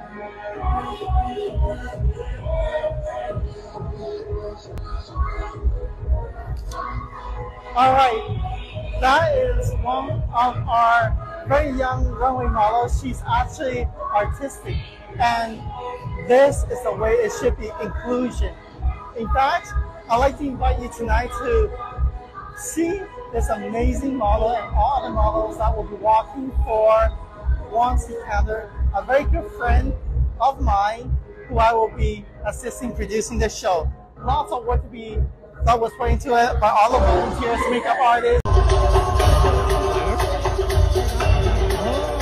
All right, that is one of our very young runway models. She's actually artistic, and this is the way it should be, inclusion. In fact, I'd like to invite you tonight to see this amazing model and all the models that will be walking for Juan Iskandar, a very good friend of mine who I will be assisting producing the show. Lots of work that was put into it by all the volunteers, makeup artists.